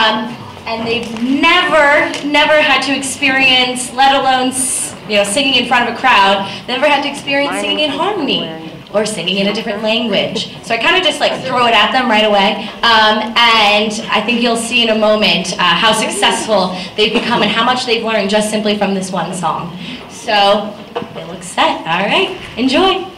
And they've never had to experience, let alone singing in front of a crowd, never had to experience singing in harmony or singing in a different language. So I kind of just like throw it at them right away. And I think you'll see in a moment how successful they've become and how much they've learned just simply from this one song. So they look set. All right, enjoy.